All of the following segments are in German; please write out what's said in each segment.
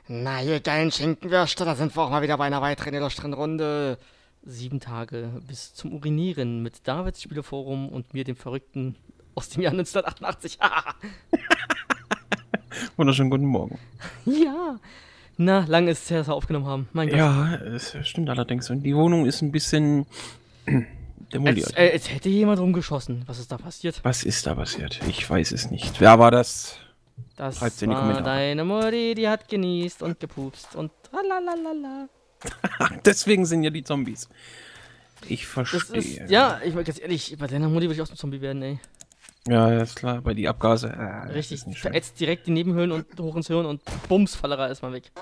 Na, ihr geilen Schinkenwürste, da sind wir auch mal wieder bei einer weiteren illustren Runde. 7 Tage bis zum Urinieren mit Davids Spieleforum und mir, dem Verrückten aus dem Jahr 1988. Wunderschönen guten Morgen. Ja. Na, lange ist es her, dass wir aufgenommen haben. Mein Gott. Ja, es stimmt allerdings. Und die Wohnung ist ein bisschen demoliert. Als hätte jemand rumgeschossen. Was ist da passiert? Was ist da passiert? Ich weiß es nicht. Wer war das? Das Schreibt's in die war Kommentare. deine Mutti, die hat genießt und gepupst und tralalala. Deswegen sind ja die Zombies. Ich Das verstehe. ist, ja, ich war ganz ehrlich, bei deiner Mutti würde ich auch zum Zombie werden, ey. Ja, ist klar. Bei die Abgase. Richtig, ist nicht schön. verätzt direkt die Nebenhöhlen und hoch ins Hirn und bums, Fallera ist mal weg.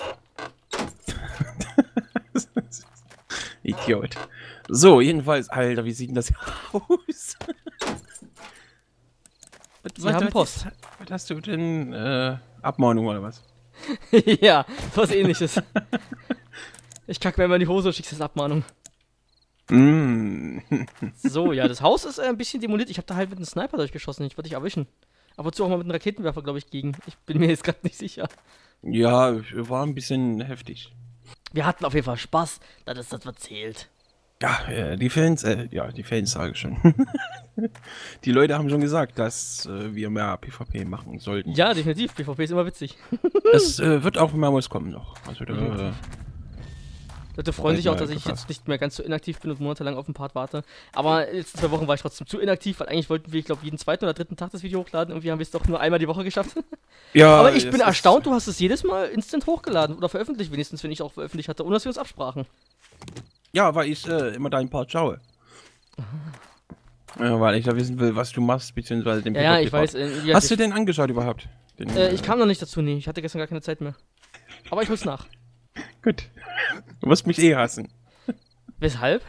Idiot. So, jedenfalls. Alter, wie sieht denn das aus? Wir haben Post. Was hast du denn? Abmahnung oder was? Ja, was ähnliches. Ich kacke mir immer in die Hose und schick's als Abmahnung. Mm. So, ja, das Haus ist ein bisschen demoliert. Ich habe da halt mit einem Sniper durchgeschossen. Ich wollte dich erwischen. Aber zu auch mal mit einem Raketenwerfer, glaube ich, gegen. Ich bin mir jetzt gerade nicht sicher. Ja, war ein bisschen heftig. Wir hatten auf jeden Fall Spaß. Das ist das, was zählt. Ja, die Fans, die Fans sage ich schon. Die Leute haben schon gesagt, dass wir mehr PvP machen sollten. Ja, definitiv. PvP ist immer witzig. Es wird auch mehrmals kommen noch. Also Leute freuen sich auch, dass ich gefasst. jetzt nicht mehr ganz so inaktiv bin und monatelang auf den Part warte. Aber in den letzten 2 Wochen war ich trotzdem zu inaktiv, weil eigentlich wollten wir, ich glaube, jeden zweiten oder dritten Tag das Video hochladen. Irgendwie haben wir es doch nur einmal die Woche geschafft. Ja, Aber ich bin es erstaunt, du hast es jedes Mal instant hochgeladen oder veröffentlicht, wenigstens, wenn ich auch veröffentlicht hatte, ohne dass wir uns absprachen. Ja, weil ich immer deinen Part schaue. Ja, weil ich da wissen will, was du machst, beziehungsweise den Ja, ich PvP-Part. weiß. Hast du den angeschaut überhaupt? Den, Ich kam noch nicht dazu, nee. Ich hatte gestern gar keine Zeit mehr. Aber ich hol's nach. Gut. Du wirst mich eh hassen. Weshalb?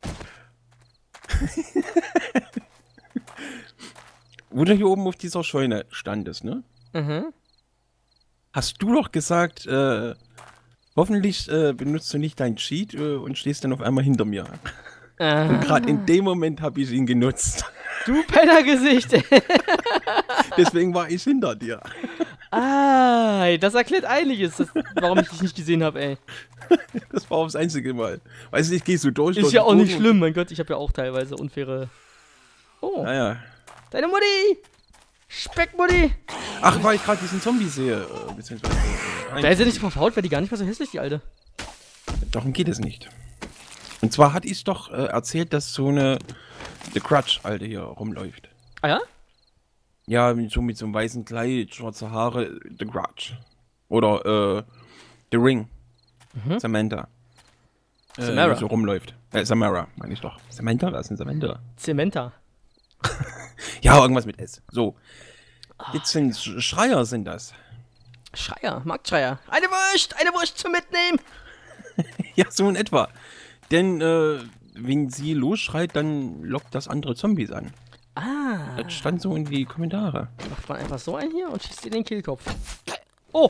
Wo du hier oben auf dieser Scheune standest, ne? Mhm. Hast du doch gesagt, hoffentlich benutzt du nicht deinen Cheat und stehst dann auf einmal hinter mir. Und gerade in dem Moment habe ich ihn genutzt. Du Pennergesicht! Deswegen war ich hinter dir. Das erklärt einiges, warum ich dich nicht gesehen habe, ey. Das war auch das einzige Mal. Weißt du, ich gehe so durch. Ist ja auch nicht schlimm, mein Gott. Ich habe ja auch teilweise unfaire... Oh, Naja. deine Mutti! Speckmutti! Ach, weil ich gerade diesen Zombie sehe. Beziehungsweise. Wäre sie nicht verfault, wäre die gar nicht mehr so hässlich, die Alte. Darum geht es nicht. Und zwar hatte ich doch erzählt, dass so eine The Crutch, Alte, hier rumläuft. Ah ja? Ja, mit so einem weißen Kleid, schwarze Haare, The Crutch. Oder The Ring. Samantha. Samara. So rumläuft. Samara, meine ich doch. Samantha? Was ist denn Samantha? Zementa. Ja, irgendwas mit S. So. Jetzt sind Schreier sind das. Schreier, Marktschreier. Eine Wurst zum Mitnehmen! Ja, so in etwa. Denn wenn sie losschreit, dann lockt das andere Zombies an. Das stand so in die Kommentare. Macht man einfach so einen hier und schießt in den Kehlkopf. Oh!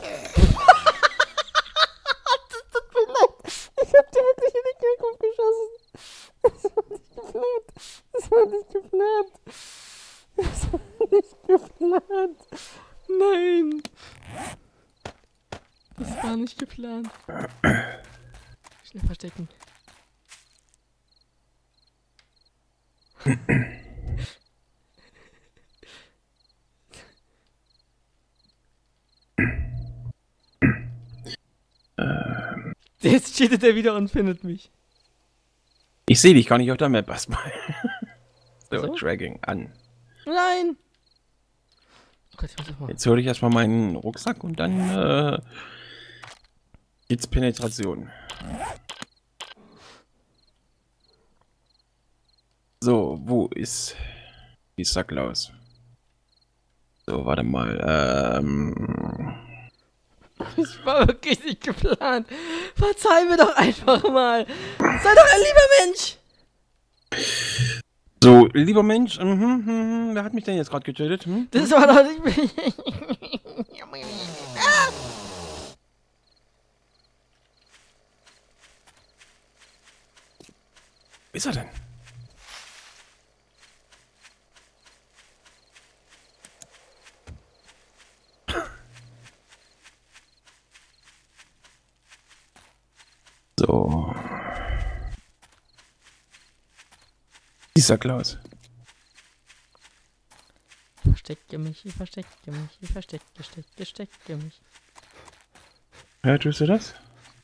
Ich hab dir wirklich in den Kehlkopf geschossen. Das war nicht geplant. Das war nicht geplant. Nein. Das war nicht geplant. Schnell verstecken. Jetzt cheatet er wieder und findet mich. Ich sehe dich gar nicht auf der Map erstmal. So, So? Dragging an. Nein! Oh Gott, ich muss das mal. Jetzt hole ich erstmal meinen Rucksack und dann geht's Penetration. So, wo ist die Sacklaus? So, warte mal. Das war wirklich nicht geplant. Verzeih mir doch einfach mal. Sei doch ein lieber Mensch. So, lieber Mensch, wer hat mich denn jetzt gerade getötet? Das war doch nicht... Wo ist er denn? So. Dieser Klaus. Verstecke mich, ich verstecke mich, ich verstecke mich. Ja, tust du das?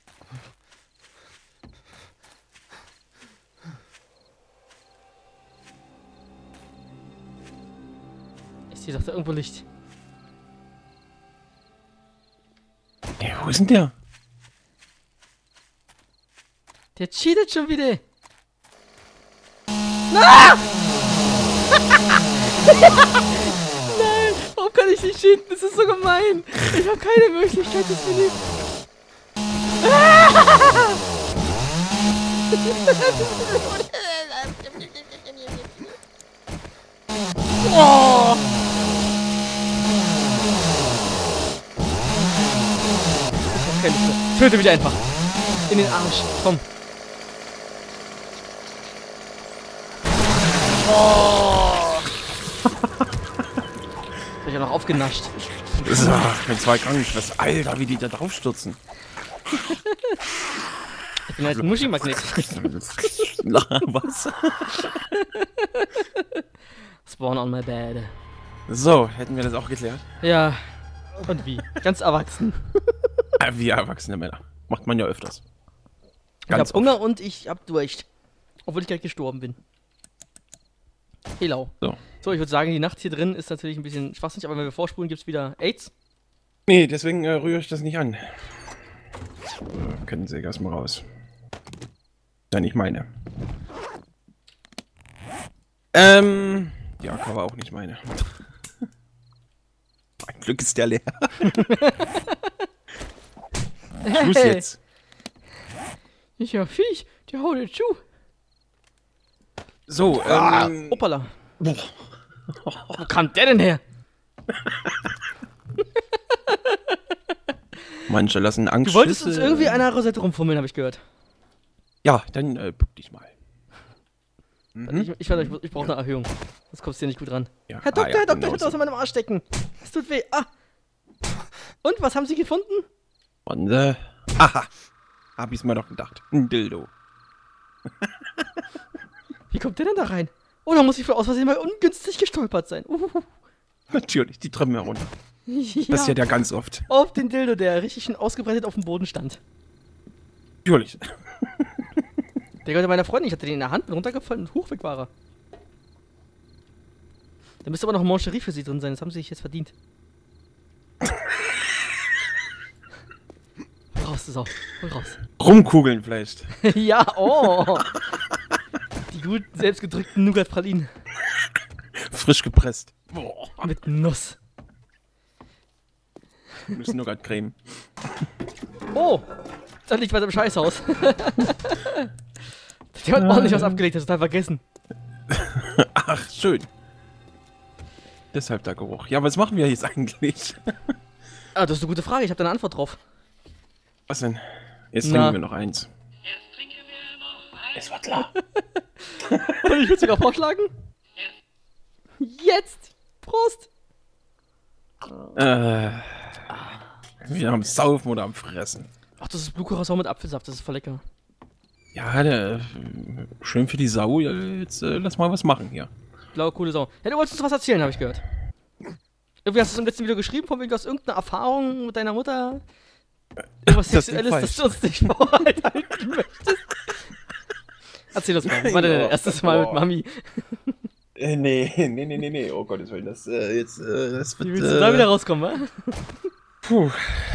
Ich sehe doch da irgendwo Licht. Ja, wo ist denn der? Der cheatet schon wieder. Ah! Nein, warum kann ich nicht cheaten? Das ist so gemein. Ich habe keine Möglichkeit, das will ich. Ah! Oh! Ich hab keine Lust. Töte mich einfach. In den Arsch. Komm. Oh! Ich hab ja noch aufgenascht. So, ich bin zwei Krankenschwestern. Alter, wie die da draufstürzen. Ich bin halt ein Muschimagnet. Was? Spawn on my bed. So, hätten wir das auch geklärt? Ja. Und wie? Ganz erwachsen. Wie erwachsene Männer. Macht man ja öfters. Ich hab Hunger und ich hab Durst. Obwohl ich gleich gestorben bin. Hello. So, ich würde sagen, die Nacht hier drin ist natürlich ein bisschen schwachsinnig, aber wenn wir vorspulen, gibt's wieder AIDS. Nee, deswegen rühre ich das nicht an. Können Sie erstmal raus. Ja, nicht meine. Ja, aber auch nicht meine. Ein Glück ist der leer. Schluss jetzt. Ich hab Viech, der haut dir zu. So, Hoppala. Wo kam der denn her? Manche lassen Angst. Du wolltest uns irgendwie an einer Rosette rumfummeln, habe ich gehört. Ja, dann bück dich mal. Ich brauche eine Erhöhung. Das kommst du hier nicht gut ran. Ja. Herr Doktor, Ja, Herr Doktor, genau ich hab was in meinem Arsch stecken. Es tut weh. Ah. Und, was haben Sie gefunden? Und, aha. Hab ich's mir doch gedacht. Ein Dildo. Wie kommt der denn da rein? Oh, da muss ich für aus Versehen mal ungünstig gestolpert sein. Natürlich, die Treppen herunter. Ja. Das ist ja ganz oft. Auf den Dildo, der richtig schön ausgebreitet auf dem Boden stand. Natürlich. Der gehörte meiner Freundin, ich hatte den in der Hand, bin runtergefallen und hoch weg war er. Da müsste aber noch Mancherie für sie drin sein, das haben sie sich jetzt verdient. Raus, das auch. Hol raus. Rumkugeln vielleicht. Ja, oh. Die gut selbstgedrückten Nougat-Pralinen. Frisch gepresst. Boah. Mit Nuss. Müssen Nougat-Creme. Oh, da liegt was im Scheißhaus. Der hat ordentlich was abgelegt, das total vergessen. Ach, schön. Deshalb der Geruch. Ja, was machen wir jetzt eigentlich? Ah, das ist eine gute Frage, ich habe da eine Antwort drauf. Was denn? Jetzt trinken wir noch eins. Jetzt trinken wir noch eins. Es war klar. Und ich würde sogar vorschlagen. Jetzt! Prost! Wir am Saufen oder am Fressen. Ach, das ist Blue Curacao mit Apfelsaft, das ist voll lecker. Ja, schön für die Sau. Jetzt lass mal was machen hier. Blaue, coole Sau. Ja, du wolltest uns was erzählen, habe ich gehört. Irgendwie hast du es im letzten Video geschrieben, von wegen du hast irgendeine Erfahrung mit deiner Mutter. Irgendwas Sexuelles, das du uns nicht vorhalten möchtest. Erzähl das mal. Was war denn dein erstes Mal mit Mami? Nee. Oh Gottes Willen, das wird... Wie willst du da wieder rauskommen, wa? Puh.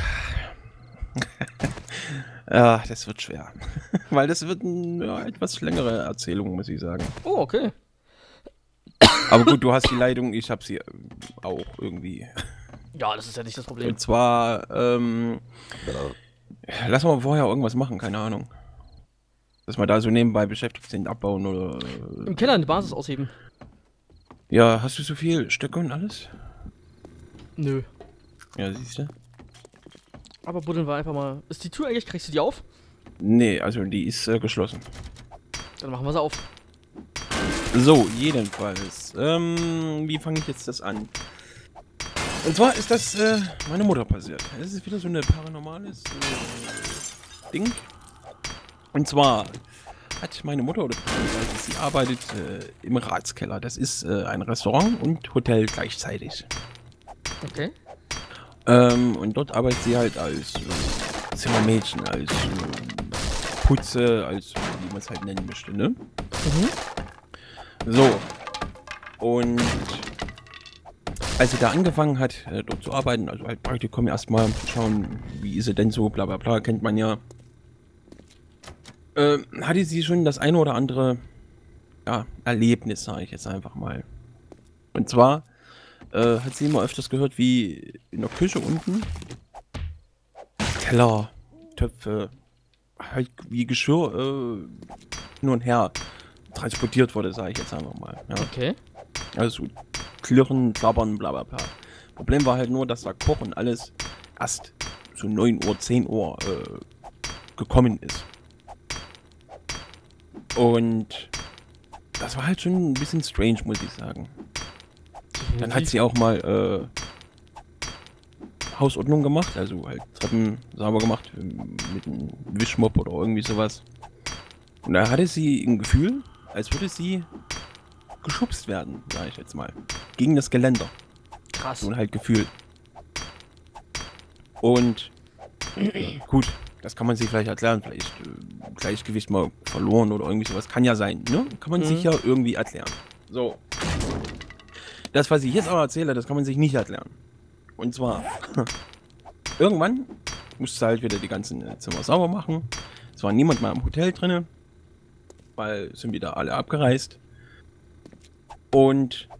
Ja, das wird schwer. Weil das wird eine etwas längere Erzählung, muss ich sagen. Oh, okay. Aber gut, du hast die Leitung, ich hab sie auch irgendwie. Ja, das ist ja nicht das Problem. Und zwar, lass mal vorher irgendwas machen, keine Ahnung. Dass wir da so nebenbei beschäftigt sind, abbauen oder... Im Keller eine Basis ausheben. Ja, hast du so viel Stöcke und alles? Nö. Ja, siehst du? Aber buddeln wir einfach mal. Ist die Tür eigentlich, kriegst du die auf? Nee, also die ist geschlossen. Dann machen wir sie auf. So, jedenfalls. Wie fange ich jetzt das an? Und zwar ist das meine Mutter passiert. Das ist wieder so eine paranormales Ding. Und zwar hat meine Mutter, oder sie arbeitet im Ratskeller. Das ist ein Restaurant und Hotel gleichzeitig. Okay. Und dort arbeitet sie halt als Zimmermädchen, als Putze, als wie man es halt nennen möchte, ne? Mhm. So. Und als sie da angefangen hat, dort zu arbeiten, also halt Praktikum erstmal, um zu schauen, wie ist sie denn so, bla bla bla, kennt man ja, hatte sie schon das eine oder andere, ja, Erlebnis, sage ich jetzt einfach mal. Und zwar hat sie immer öfters gehört, wie in der Küche unten Teller, Töpfe, halt wie Geschirr hin und her transportiert wurde, sage ich jetzt einfach mal. Ja. Okay. Also klirren, klappern, bla bla bla. Problem war halt nur, dass da Koch und alles erst so 9 Uhr, 10 Uhr gekommen ist. Und das war halt schon ein bisschen strange, muss ich sagen. Dann hat sie auch mal Hausordnung gemacht, also halt Treppen sauber gemacht mit einem Wischmopp oder irgendwie sowas. Und da hatte sie ein Gefühl, als würde sie geschubst werden, sage ich jetzt mal. Gegen das Geländer. Krass. So ein halt Gefühl. Und gut, das kann man sich vielleicht erklären, vielleicht Gleichgewicht mal verloren oder irgendwie sowas. Kann ja sein, ne? Kann man sich ja irgendwie erklären. So. Das, was ich jetzt aber erzähle, das kann man sich nicht erklären. Und zwar, irgendwann musste halt wieder die ganzen Zimmer sauber machen. Es war niemand mehr im Hotel drinne, weil sind wieder alle abgereist. Und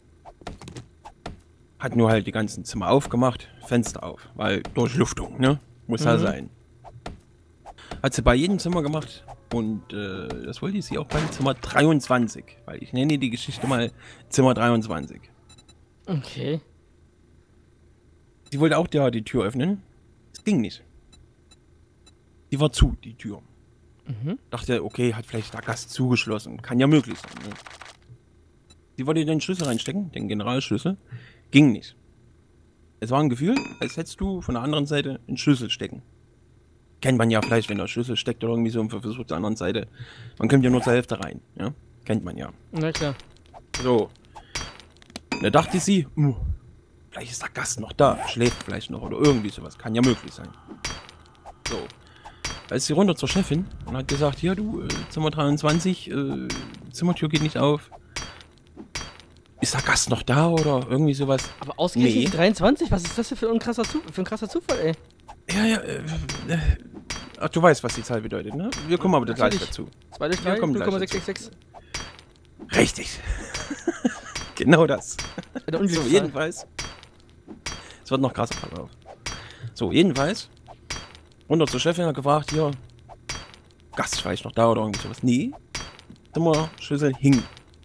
hat nur halt die ganzen Zimmer aufgemacht, Fenster auf, weil Durchlüftung, ne? Muss ja sein. Hat sie bei jedem Zimmer gemacht und das wollte sie auch beim Zimmer 23, weil ich nenne die Geschichte mal Zimmer 23. Okay. Sie wollte auch die Tür öffnen. Es ging nicht. Die war zu, die Tür. Dachte, okay, hat vielleicht der Gast zugeschlossen. Kann ja möglich sein. Ne? Sie wollte den Schlüssel reinstecken, den Generalschlüssel. Ging nicht. Es war ein Gefühl, als hättest du von der anderen Seite einen Schlüssel stecken. Kennt man ja vielleicht, wenn der Schlüssel steckt oder irgendwie so und versucht zur anderen Seite. Man kommt ja nur zur Hälfte rein. Ja? Kennt man ja. Na klar. So. Da dachte sie, vielleicht ist der Gast noch da, schläft vielleicht noch oder irgendwie sowas. Kann ja möglich sein. So. Da ist sie runter zur Chefin und hat gesagt, ja du, Zimmer 23, Zimmertür geht nicht auf. Ist der Gast noch da oder irgendwie sowas? Aber ausgerechnet 23? Was ist das für ein krasser Zufall, ey? Ja, ach, du weißt, was die Zahl bedeutet, ne? Wir kommen aber gleich dazu. 2 durch 3, 0,666. Richtig. Genau das. So, jedenfalls. Es wird noch krasser, pass auf. So, jedenfalls. Runter zur Chefin hat gefragt, hier, Gast vielleicht noch da oder irgendwie sowas. Nee. Zimmerschlüssel hing.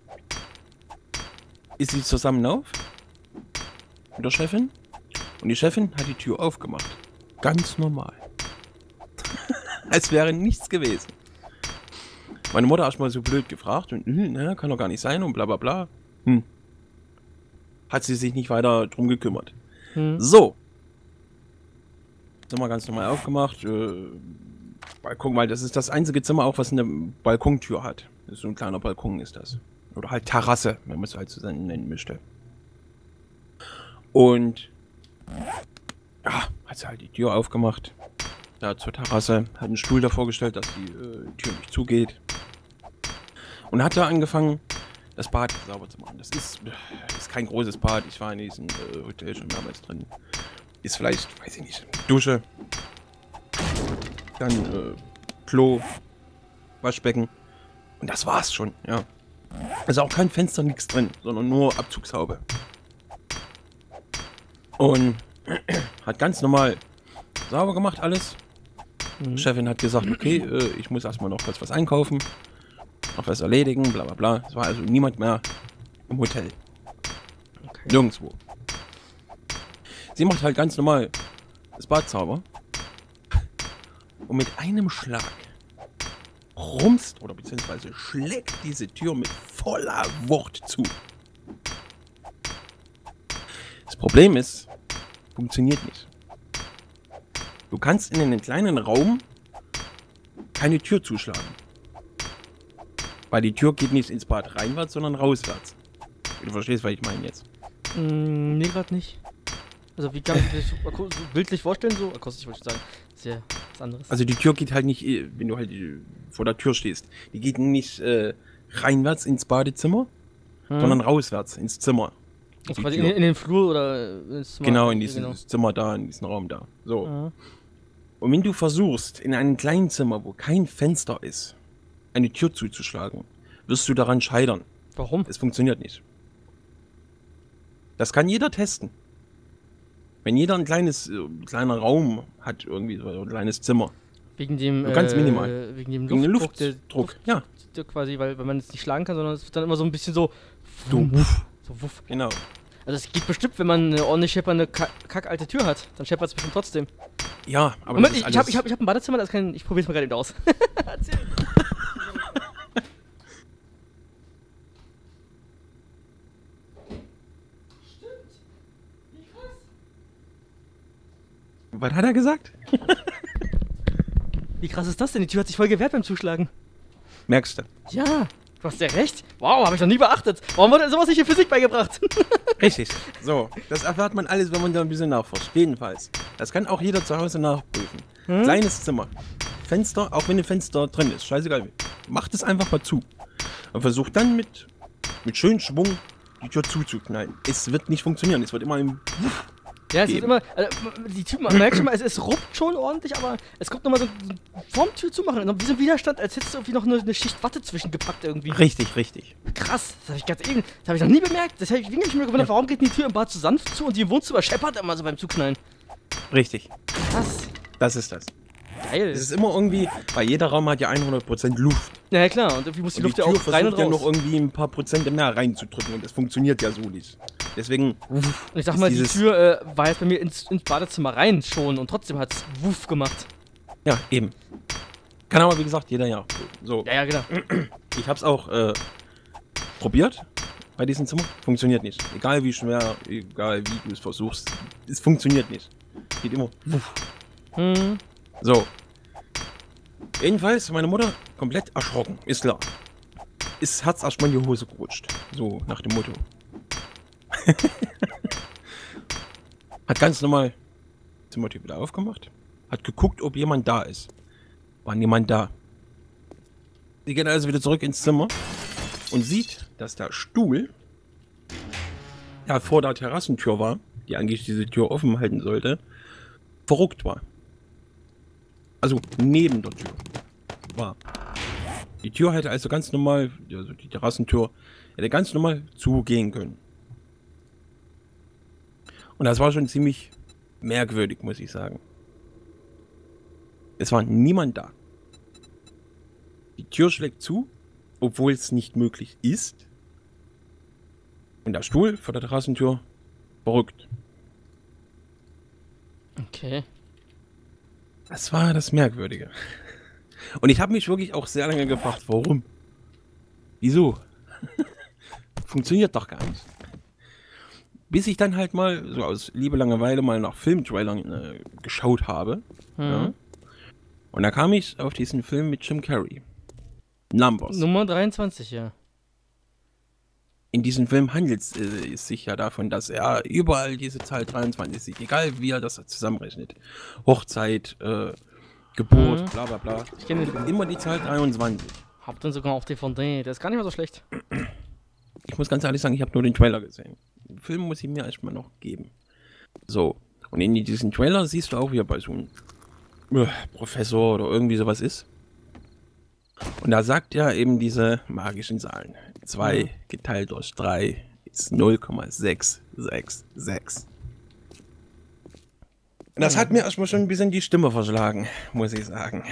Ist sie zusammen auf mit der Chefin und die Chefin hat die Tür aufgemacht. Ganz normal. Als wäre nichts gewesen. Meine Mutter erstmal so blöd gefragt und ne, kann doch gar nicht sein und bla bla bla. Hat sie sich nicht weiter drum gekümmert. So. Zimmer ganz normal aufgemacht. Balkon, weil das ist das einzige Zimmer auch, was eine Balkontür hat. Das ist so ein kleiner Balkon ist das. Oder halt Terrasse, wenn man es halt so nennen möchte. Und ja, hat sie halt die Tür aufgemacht. Da zur Terrasse, hat einen Stuhl davor gestellt, dass die Tür nicht zugeht. Und hat da angefangen, das Bad sauber zu machen. Das ist kein großes Bad. Ich war in diesem Hotel schon damals drin. Ist vielleicht, weiß ich nicht, Dusche. Dann Klo, Waschbecken. Und das war's schon, ja. Also auch kein Fenster, nichts drin, sondern nur Abzugshaube. Und hat ganz normal sauber gemacht alles. Die Chefin hat gesagt, okay, ich muss erstmal noch kurz was einkaufen, noch was erledigen, bla bla bla. Es war also niemand mehr im Hotel. Okay. Nirgendwo. Sie macht halt ganz normal das Bad sauber. Und mit einem Schlag rumst oder beziehungsweise schlägt diese Tür mit voller Wucht zu. Das Problem ist, funktioniert nicht. Du kannst in einen kleinen Raum keine Tür zuschlagen. Weil die Tür geht nicht ins Bad reinwärts, sondern rauswärts. Du verstehst, was ich meine jetzt. Nee, gerade nicht. Also wie kann man sich so bildlich vorstellen, so? Akustisch wollte ich sagen. Das ist ja was anderes. Also die Tür geht halt nicht, wenn du halt vor der Tür stehst, die geht nicht reinwärts ins Badezimmer, sondern rauswärts ins Zimmer. Also quasi in den Flur oder ins Zimmer? Genau, in dieses Zimmer da, in diesen Raum da. So. Mhm. Und wenn du versuchst, in einem kleinen Zimmer, wo kein Fenster ist, eine Tür zuzuschlagen, wirst du daran scheitern. Warum? Es funktioniert nicht. Das kann jeder testen. Wenn jeder ein kleiner Raum hat, irgendwie so ein kleines Zimmer. Wegen dem, ganz minimal. Wegen dem Wegen dem Luftdruck. Ja. Quasi, weil man es nicht schlagen kann, sondern es wird dann immer so ein bisschen so... So wuff. So wuff. Genau. Also es geht bestimmt, wenn man eine ordentlich scheppernde, kackalte Tür hat. Dann scheppert es bestimmt trotzdem. Ja, aber Moment, das ist ich hab ein Badezimmer, das kann ich probier's mal gerade eben aus. Erzähl. Was hat er gesagt? Wie krass ist das denn? Die Tür hat sich voll gewehrt beim Zuschlagen. Merkst du? Ja, du hast ja recht. Wow, habe ich noch nie beachtet. Warum wurde sowas nicht in Physik beigebracht? Richtig. So, das erfährt man alles, wenn man da ein bisschen nachforscht. Jedenfalls. Das kann auch jeder zu Hause nachprüfen. Kleines Zimmer. Fenster, auch wenn ein Fenster drin ist. Scheißegal. Macht es einfach mal zu. Und versucht dann mit schönem Schwung die Tür zuzuknallen. Es wird nicht funktionieren. Es wird immer im... Ja, es ist immer, also die Tür, man merkt schon mal, es ruppt schon ordentlich, aber es kommt nochmal so vorm Tür zumachen, wie so ein Widerstand, als hättest du irgendwie noch eine Schicht Watte zwischengepackt irgendwie. Richtig, richtig. Krass, das habe ich ganz eben, das habe ich noch nie bemerkt. Das habe ich wirklich mir gewundert, warum geht die Tür im Bad so sanft zu und die im Wohnzimmer scheppert immer so beim Zuknallen. Richtig. Krass. Das ist das. Geil. Es ist immer irgendwie, weil jeder Raum hat ja 100% Luft. Ja klar, und irgendwie muss die Luft ja auch rein und ja raus. noch irgendwie ein paar Prozent mehr reinzudrücken und das funktioniert ja so nicht. Deswegen. Und ich sag mal, die Tür war jetzt bei mir ins Badezimmer rein schon und trotzdem hat's wuff gemacht. Ja, eben. Kann aber wie gesagt jeder ja. So. Ja, genau. Ich hab's auch probiert bei diesem Zimmer. Funktioniert nicht. Egal wie schwer, egal wie du es versuchst. Es funktioniert nicht. Geht immer. Wuff. So. Jedenfalls, meine Mutter komplett erschrocken, ist klar. Ist Herz erstmal in die Hose gerutscht. So, nach dem Motto. Hat ganz normal das Zimmertür wieder aufgemacht. Hat geguckt, ob jemand da ist. War niemand da. Sie geht also wieder zurück ins Zimmer und sieht, dass der Stuhl, der vor der Terrassentür war, die eigentlich diese Tür offen halten sollte, verruckt war. Also neben der Tür war. Die Tür hätte also ganz normal, also die Terrassentür, hätte ganz normal zugehen können. Und das war schon ziemlich merkwürdig, muss ich sagen. Es war niemand da. Die Tür schlägt zu, obwohl es nicht möglich ist. Und der Stuhl vor der Terrassentür verrückt. Okay. Das war das Merkwürdige. Und ich habe mich wirklich auch sehr lange gefragt, warum? Wieso? Funktioniert doch gar nicht. Bis ich dann halt mal, so aus Liebe Langeweile, mal nach Filmtrailern geschaut habe. Ja. Und da kam ich auf diesen Film mit Jim Carrey. Numbers. Nummer 23, ja. In diesem Film handelt es sich ja davon, dass er überall diese Zahl 23 sieht, egal wie er das zusammenrechnet. Hochzeit, Geburt, bla bla bla. Ich kenne den. Immer die Zahl 23. Hab den sogar auf DVD, der ist gar nicht mehr so schlecht. Ich muss ganz ehrlich sagen, ich habe nur den Trailer gesehen. Den Film muss ich mir erstmal noch geben. So, und in diesem Trailer siehst du auch, wie er bei so einem Professor oder irgendwie sowas ist. Und da sagt er eben diese magischen Zahlen. 2 geteilt durch 3 ist 0,666. Und das hat mir erstmal schon ein bisschen die Stimme verschlagen, muss ich sagen.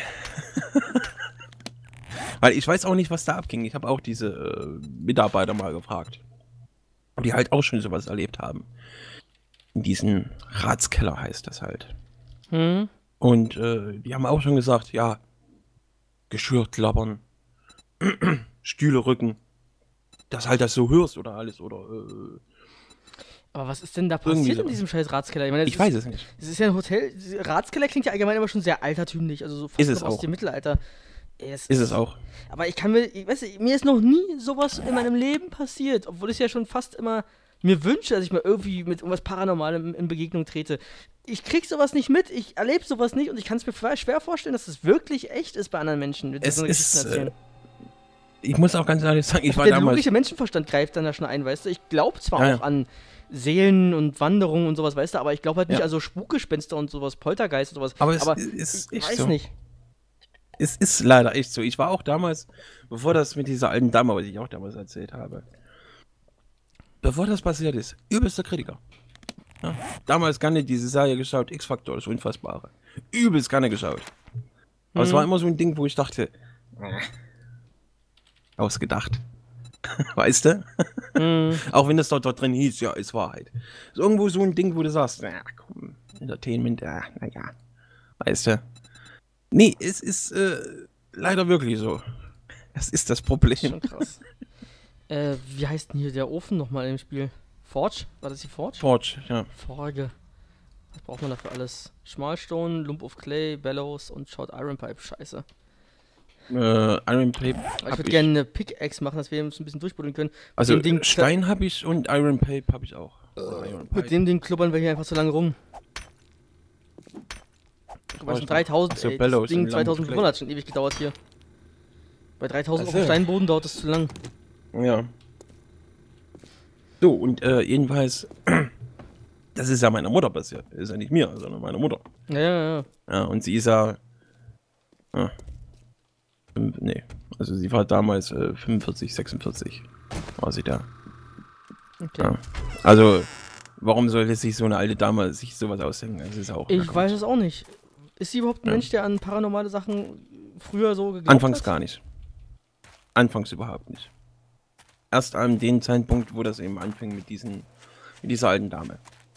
Weil ich weiß auch nicht, was da abging. Ich habe auch diese Mitarbeiter mal gefragt. Die halt auch schon sowas erlebt haben. In diesem Ratskeller heißt das halt. Und die haben auch schon gesagt, ja, Geschirr klappern, Stühle rücken, dass halt das so hörst oder alles oder aber was ist denn da passiert in diesem scheiß Ratskeller? Ich meine, ich weiß es nicht. Es ist ja ein Hotel, Ratskeller klingt ja allgemein immer schon sehr altertümlich, also so fast ist es aus auch. dem Mittelalter. Ist es auch. Aber weißt du, mir ist noch nie sowas in meinem Leben passiert, obwohl ich ja schon fast immer mir wünsche, dass ich mal irgendwie mit irgendwas Paranormalem in Begegnung trete. Ich krieg sowas nicht mit, ich erlebe sowas nicht und ich kann es mir schwer vorstellen, dass es wirklich echt ist bei anderen Menschen, die so eine Geschichte erzählen. Ich muss auch ganz ehrlich sagen, ich war der damals... Der logische Menschenverstand greift dann da schon ein, weißt du? Ich glaube zwar auch an Seelen und Wanderungen und sowas, weißt du, aber ich glaube halt nicht an so Spukgespenster und sowas, Poltergeist und sowas. Aber es ich weiß nicht. Es ist leider echt so. Ich war auch damals, bevor das mit dieser alten Dame, was ich auch damals erzählt habe, bevor das passiert ist, übelster Kritiker. Ja, damals gerne diese Serie geschaut, X-Factor, das Unfassbare. Übelst gerne geschaut. Aber es war immer so ein Ding, wo ich dachte, ausgedacht. Weißt du? Auch wenn das dort drin hieß, ja, ist Wahrheit. Ist irgendwo so ein Ding, wo du sagst, na komm, Entertainment, naja, weißt du. Nee, es ist leider wirklich so. Das ist das Problem. Schon krass. Wie heißt denn hier der Ofen nochmal im Spiel? Forge? War das die Forge? Forge, ja. Forge. Was braucht man dafür alles? Schmalstone, Lump of Clay, Bellows und Short Iron Pipe. Scheiße. Iron Pipe. Ich würde gerne eine Pickaxe machen, dass wir uns ein bisschen durchbuddeln können. Also Stein habe ich und Iron Pipe habe ich auch. Mit dem Ding klubbern wir hier einfach so lange rum. Bei schon 3000, so ey, das Ding 2500 hat schon ewig gedauert hier. Bei 3000 auf dem Steinboden dauert es zu lang. Ja. So, und jedenfalls, das ist ja meiner Mutter passiert. Das ist ja nicht mir, sondern meiner Mutter. Ja. Ja, und sie ist ja, nee, also sie war damals 45, 46 war sie da. Okay. Ja. Also, warum sollte sich so eine alte Dame sich sowas ausdenken? Das ist auch ich weiß es auch nicht. Ist sie überhaupt ein Mensch, der an paranormale Sachen früher so geglaubt Anfangs hat? gar nicht. Anfangs überhaupt nicht. Erst an dem Zeitpunkt, wo das eben anfing mit dieser alten Dame.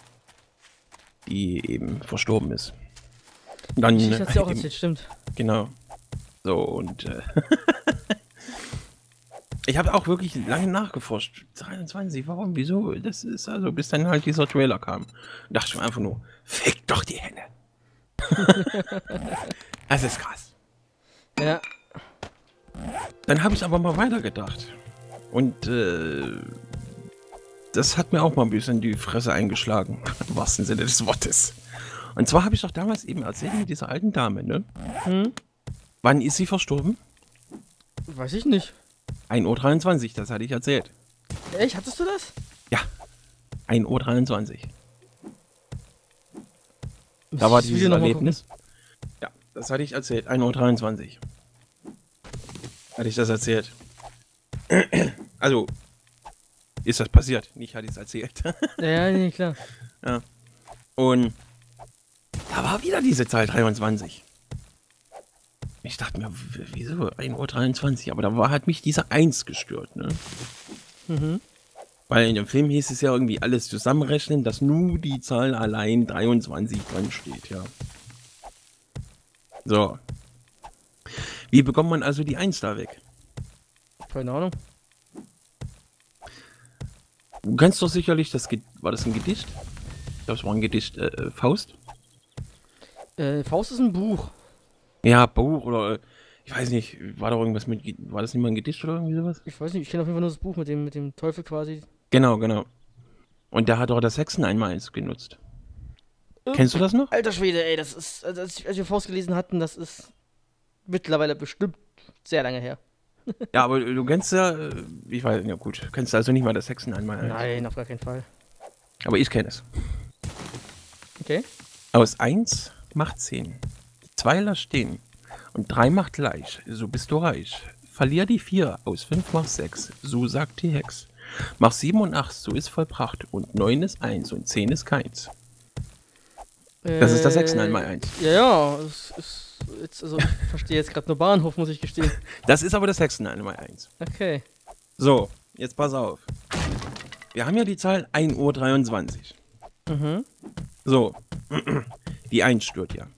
Die eben verstorben ist. Dann, ich hat's ja auch erzählt, stimmt. Genau. So, und ich habe auch wirklich lange nachgeforscht. 23, warum, wieso? Das ist also, bis dann halt dieser Trailer kam. Dachte ich mir einfach nur, fick doch die Henne. Das ist krass. Ja. Dann habe ich aber mal weitergedacht. Und das hat mir auch mal ein bisschen die Fresse eingeschlagen. Im wahrsten Sinne des Wortes. Und zwar habe ich doch damals eben erzählt mit dieser alten Dame, ne? Wann ist sie verstorben? Weiß ich nicht. 1:23 Uhr, das hatte ich erzählt. Echt? Hattest du das? Ja. 1:23 Uhr. Da war dieses Erlebnis. Ja, das hatte ich erzählt. 1:23 Uhr. Hatte ich das erzählt. Also, ist das passiert? Nicht hatte ich es erzählt. Ja, nee, klar. Ja. Und da war wieder diese Zahl 23. Ich dachte mir, wieso 1:23 Uhr? Aber da hat mich diese 1 gestört, ne? Weil in dem Film hieß es ja irgendwie alles zusammenrechnen, dass nur die Zahl allein 23 dran steht, ja. So. Wie bekommt man also die 1 da weg? Keine Ahnung. Du kennst doch sicherlich war das ein Gedicht? Ich glaube, es war ein Gedicht, Faust? Faust ist ein Buch. Ja, Buch oder, ich weiß nicht, war das nicht mal ein Gedicht oder irgendwie sowas? Ich weiß nicht, ich kenne auf jeden Fall nur das Buch mit dem Teufel quasi. Genau. Und der hat auch das Hexen 1x1 genutzt. Kennst du das noch? Alter Schwede, ey, das ist, als wir Faust gelesen hatten, das ist mittlerweile bestimmt sehr lange her. Ja, aber du kennst ja, ich weiß, ja gut, kennst also nicht mal das Hexen 1x1? Nein, auf gar keinen Fall. Aber ich kenne es. Okay. Aus 1 macht 10. 2 lass stehen. Und 3 macht gleich, so bist du reich. Verlier die 4, aus 5 macht 6, so sagt die Hex. Mach 7 und 8, so ist vollbracht. Und 9 ist 1 und 10 ist keins. Das ist das Hexen 1x1. Ja, es ist jetzt, also ich verstehe jetzt gerade nur Bahnhof, muss ich gestehen. Das ist aber das Hexen 1x1. Okay. So, jetzt pass auf. Wir haben ja die Zahl 1:23 Uhr. So, die 1 stört ja.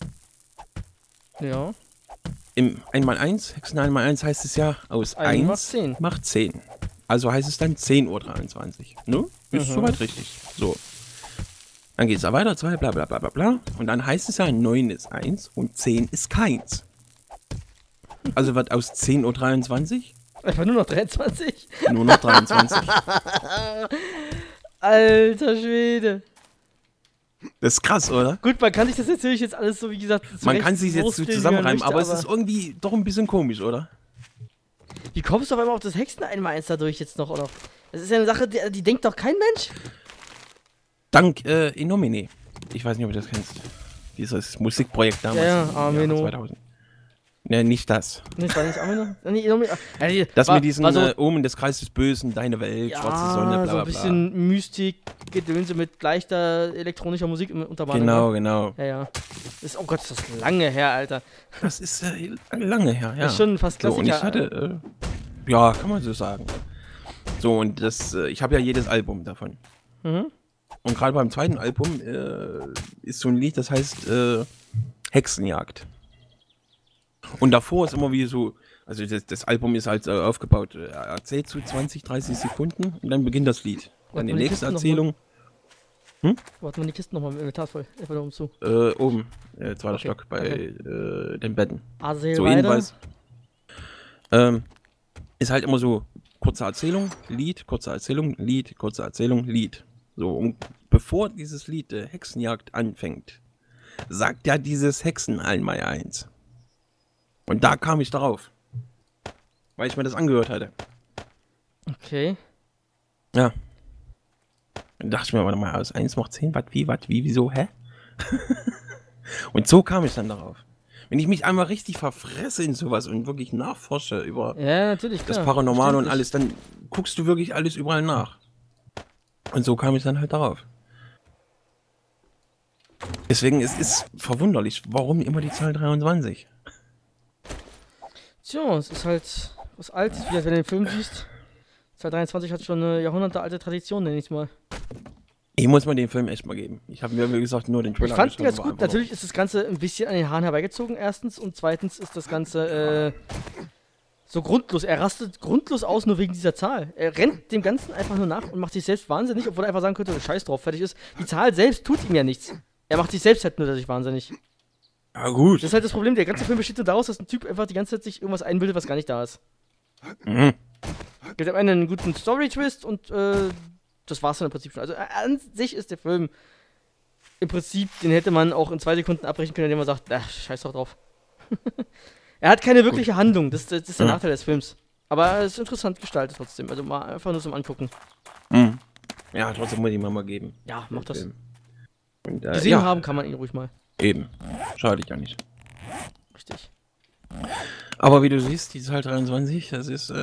Ja. Im 1x1, Hexen 1x1 heißt es ja, aus 1 macht 10. Also heißt es dann 10:23 Uhr. Ne? Ist soweit richtig. So. Dann geht es da weiter, 2, bla bla bla bla bla. Und dann heißt es ja, 9 ist 1 und 10 ist keins. Also wird aus 10:23 Uhr? Einfach nur noch 23? Nur noch 23. Alter Schwede. Das ist krass, oder? Gut, man kann sich das natürlich jetzt alles so, wie gesagt, Man kann sich jetzt so zusammenreimen, möchte, aber es ist irgendwie doch ein bisschen komisch, oder? Wie kommst du auf einmal auf das Hexen-Einmal-1 dadurch jetzt noch, oder? Das ist ja eine Sache, die denkt doch kein Mensch. Dank Inomine. Ich weiß nicht, ob du das kennst. Dieses Musikprojekt damals. Ja, im Amino. Jahre 2000. Ne, nicht das. Nee, das war nicht Amino? Nee, Inomine. Ja, Das mit diesen so, Omen des Kreises des Bösen, deine Welt, ja, schwarze Sonne, bla bla so ein bla. bisschen Mystik-Gedönse mit leichter elektronischer Musik untermalt. Genau. Ja. Oh Gott, ist das lange her, Alter. Das ist lange her, ja. Das ist schon fast Klassiker. So, und ich hatte, ja, kann man so sagen. So, und das, ich habe ja jedes Album davon. Mhm. Und gerade beim zweiten Album ist so ein Lied, das heißt Hexenjagd. Und davor ist immer wie so, also das Album ist halt aufgebaut, erzählt so 20, 30 Sekunden und dann beginnt das Lied. Dann die nächste Erzählung. Warte mal, die Kisten nochmal im Inventar voll. Einfach nur zu. Oben, zweiter Stock bei den Betten. Also So jedenfalls. Ist halt immer so kurze Erzählung, Lied, kurze Erzählung, Lied, kurze Erzählung, Lied. So, und bevor dieses Lied Hexenjagd anfängt, sagt ja dieses Hexen-Einmal-1. Und da kam ich darauf. Weil ich mir das angehört hatte. Okay. Ja. Dann dachte ich mir, warte mal, aus 1 macht 10, was, wie, wieso, hä? Und so kam ich dann darauf. Wenn ich mich einmal richtig verfresse in sowas und wirklich nachforsche über Ja, natürlich, das klar. Paranormale und alles, dann guckst du wirklich alles überall nach. Und so kam ich dann halt darauf. Deswegen es ist verwunderlich, warum immer die Zahl 23? Tja, es ist halt was Altes, wie wenn du den Film siehst. Zahl 23 hat schon eine jahrhundertealte Tradition, nenn ich's mal. Ich muss mir den Film echt mal geben. Ich habe mir, wie gesagt, nur den Trailer Ich fand ihn ganz war gut. einfach Natürlich ist das Ganze ein bisschen an den Haaren herbeigezogen, erstens. Und zweitens ist das Ganze so grundlos. Er rastet grundlos aus, nur wegen dieser Zahl. Er rennt dem Ganzen einfach nur nach und macht sich selbst wahnsinnig, obwohl er einfach sagen könnte, scheiß drauf, fertig ist. Die Zahl selbst tut ihm ja nichts. Er macht sich selbst halt nur dadurch wahnsinnig. Ja, gut. Das ist halt das Problem. Der ganze Film besteht nur daraus, dass ein Typ einfach die ganze Zeit sich irgendwas einbildet, was gar nicht da ist. Mhm. Gibt am Ende einen guten Story-Twist und das war's dann im Prinzip schon. Also an sich ist der Film im Prinzip, den hätte man auch in 2 Sekunden abbrechen können, indem man sagt, scheiß doch drauf. Er hat keine wirkliche Handlung, das ist der Nachteil des Films. Aber es ist interessant gestaltet trotzdem, also mal einfach nur zum Angucken. Mhm. Ja, trotzdem muss ich ihm mal geben. Ja, mach das. Und, Gesehen haben kann man ihn ruhig mal. Eben. Schadet ja nicht. Richtig. Aber wie du siehst, die Zahl 23, das ist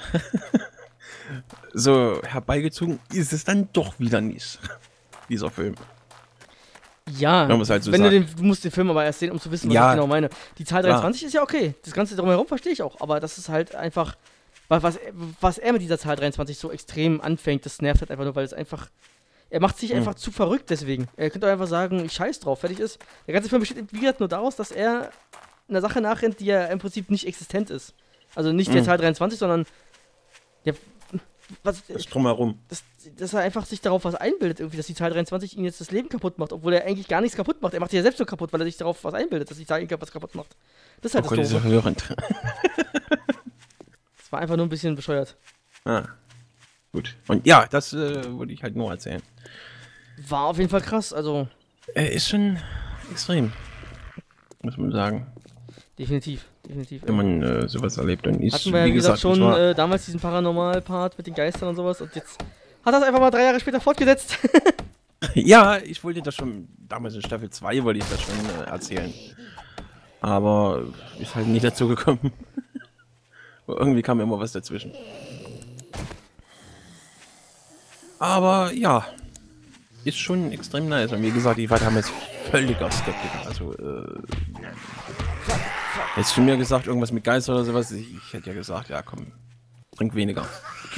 so herbeigezogen, ist es dann doch wieder nicht. Dieser Film. Ja, Man muss halt so wenn sagen. du musst den Film aber erst sehen, um zu wissen, was Ja. ich genau meine. Die Zahl 23 ist ja okay. Das Ganze drumherum verstehe ich auch. Aber das ist halt einfach, was er mit dieser Zahl 23 so extrem anfängt, das nervt halt einfach nur, weil es einfach, er macht sich einfach zu verrückt deswegen. Er könnte auch einfach sagen, ich scheiß drauf, fertig ist. Der ganze Film besteht, wie gesagt, nur daraus, dass er einer Sache nachrennt, die ja im Prinzip nicht existent ist. Also nicht der Zahl 23, sondern ja, was, Das drumherum. dass er einfach sich darauf was einbildet, irgendwie, dass die Zahl 23 ihm jetzt das Leben kaputt macht, obwohl er eigentlich gar nichts kaputt macht. Er macht sich ja selbst so kaputt, weil er sich darauf was einbildet, dass die Zahl ihm was kaputt macht. Das ist halt Oh Gott, das ist ja Doofe. verwirrend. Das war einfach nur ein bisschen bescheuert. Ah. Gut. Und ja, das würde ich halt nur erzählen. War auf jeden Fall krass, also Ist schon extrem. Muss man sagen. definitiv. Wenn man sowas erlebt und ist, Hatten wir ja, wie gesagt, schon damals diesen Paranormal-Part mit den Geistern und sowas und jetzt hat das einfach mal 3 Jahre später fortgesetzt. Ja, ich wollte das schon, damals in Staffel 2 wollte ich das schon erzählen. Aber ist halt nicht dazu gekommen. Irgendwie kam immer was dazwischen. Aber ja, ist schon extrem nice. Und wie gesagt, ich war damals völliger Skeptiker. Also, hättest du mir gesagt, irgendwas mit Geist oder sowas, ich hätte ja gesagt, ja komm, trink weniger.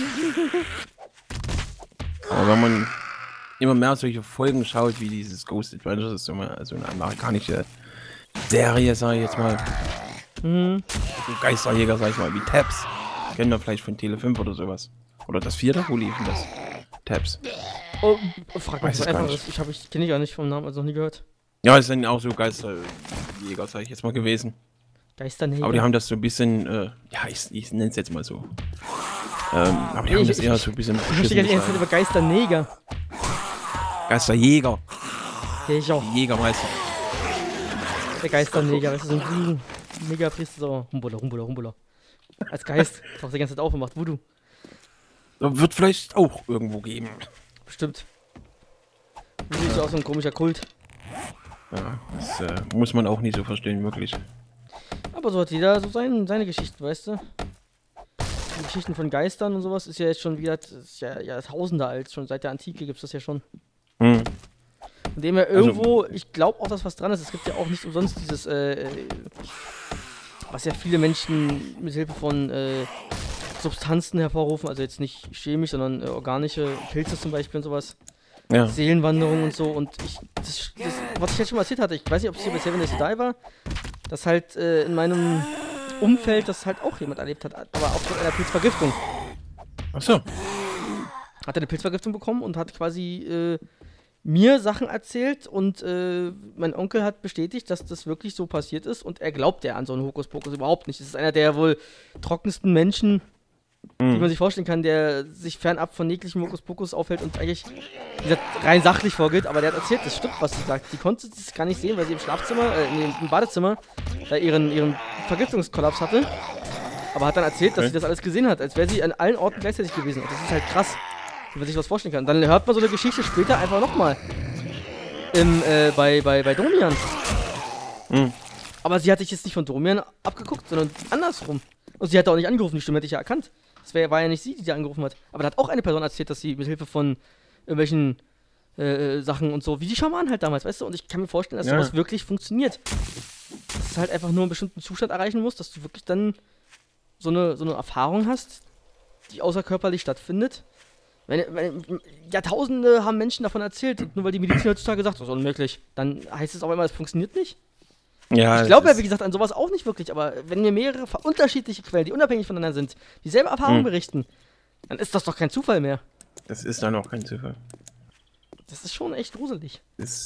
Aber wenn man immer mehr solche Folgen schaut, wie dieses Ghost Adventures, ist immer also eine amerikanische Serie, sag ich jetzt mal. Mhm. So Geisterjäger, sag ich mal, wie Tabs. Kennen wir vielleicht von Tele 5 oder sowas. Oder das 4. Wo lief denn das? Tabs. Oh, frag mich Weiß was es gar Einfaches. Ich kenne ich ja nicht vom Namen, also noch nie gehört. Ja, es sind auch so Geisterjäger, sag ich jetzt mal, gewesen. Geisterneger. Aber die haben das so ein bisschen, ja, ich nenne es jetzt mal so. Aber die haben das eher so ein bisschen... Ich möchte gerne jetzt über Geisterneger. Geisterjäger. Jäger. Jägermeister. Der Geisterneger, weißt du, so ein Negerpriester, so Humbuller. Als Geist taucht die ganze Zeit auf und macht Voodoo. Wird vielleicht auch irgendwo geben. Bestimmt. Voodoo ist ja auch so ein komischer Kult. Ja, das muss man auch nicht so verstehen, wirklich. Aber so hat jeder so seine Geschichten, weißt du? Die Geschichten von Geistern und sowas ist ja jetzt schon wieder, ist ja Jahrtausende alt, schon seit der Antike gibt es das ja schon. Hm. Von dem her irgendwo, ich glaube auch, dass was dran ist. Es gibt ja auch nicht umsonst dieses, was ja viele Menschen mit Hilfe von Substanzen hervorrufen, also jetzt nicht chemisch, sondern organische Pilze zum Beispiel und sowas. Ja. Seelenwanderung und so. Und das, was ich jetzt schon mal erzählt hatte, ich weiß nicht, ob es hier bei Seven Days to Die war, dass halt in meinem Umfeld das halt auch jemand erlebt hat, aber aufgrund einer Pilzvergiftung. Ach so. Hat er eine Pilzvergiftung bekommen und hat quasi mir Sachen erzählt und mein Onkel hat bestätigt, dass das wirklich so passiert ist und er glaubt ja an so einen Hokuspokus überhaupt nicht. Das ist einer der wohl trockensten Menschen, die man sich vorstellen kann, der sich fernab von jeglichem Hokuspokus aufhält und eigentlich, wie gesagt, rein sachlich vorgeht, aber der hat erzählt, das stimmt, was sie sagt. Die konnte das gar nicht sehen, weil sie im Schlafzimmer, im Badezimmer, da ihren Vergiftungskollaps hatte, aber hat dann erzählt, dass sie das alles gesehen hat, als wäre sie an allen Orten gleichzeitig gewesen. Und das ist halt krass, wie man sich was vorstellen kann. Dann hört man so eine Geschichte später einfach nochmal bei Domian. Aber sie hat sich jetzt nicht von Domian abgeguckt, sondern andersrum. Und sie hat auch nicht angerufen, die Stimme hätte ich ja erkannt. Das war ja nicht sie, die da angerufen hat. Aber da hat auch eine Person erzählt, dass sie mit Hilfe von irgendwelchen Sachen und so, wie die Schamanen halt damals, weißt du? Und ich kann mir vorstellen, dass sowas wirklich funktioniert. Dass es halt einfach nur einen bestimmten Zustand erreichen muss, dass du wirklich dann so eine Erfahrung hast, die außerkörperlich stattfindet. Jahrtausende haben Menschen davon erzählt, und nur weil die Medizin heutzutage sagt, das ist unmöglich, dann heißt es auch immer, es funktioniert nicht. Ja, ich glaube ja, wie gesagt, an sowas auch nicht wirklich, aber wenn mir mehrere unterschiedliche Quellen, die unabhängig voneinander sind, dieselbe Erfahrung berichten, dann ist das doch kein Zufall mehr. Das ist dann auch kein Zufall. Das ist schon echt gruselig.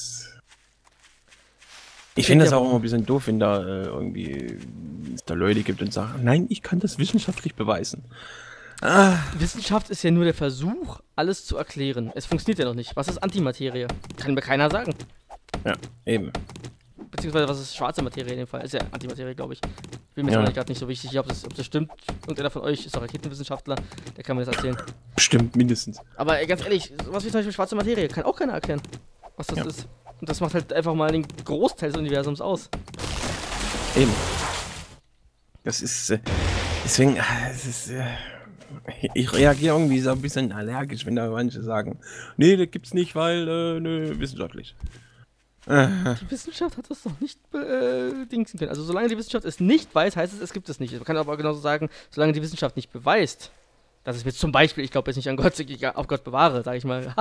Ich finde das auch immer ein bisschen doof, wenn da irgendwie es da Leute gibt und sagen, nein, ich kann das wissenschaftlich beweisen. Wissenschaft ist ja nur der Versuch, alles zu erklären. Es funktioniert ja noch nicht. Was ist Antimaterie? Kann mir keiner sagen. Ja, eben. Beziehungsweise, was ist schwarze Materie in dem Fall? Ist ja Antimaterie, glaube ich. Bin mir gerade nicht so wichtig, ob das stimmt. Irgendeiner von euch ist doch Raketenwissenschaftler, der kann mir das erzählen. Stimmt, mindestens. Aber ganz ehrlich, was wie zum Beispiel schwarze Materie, kann auch keiner erklären, was das ist. Und das macht halt einfach mal den Großteil des Universums aus. Eben. Das ist, deswegen, ich reagiere irgendwie so ein bisschen allergisch, wenn da manche sagen, nee, das gibt's nicht, weil, nö, wissenschaftlich. Die Wissenschaft hat das doch nicht dingsen können. Also solange die Wissenschaft es nicht weiß, heißt es, es gibt es nicht. Man kann aber genauso sagen, solange die Wissenschaft nicht beweist, dass es jetzt zum Beispiel, ich glaube jetzt nicht an Gott, auf Gott bewahre, sage ich mal.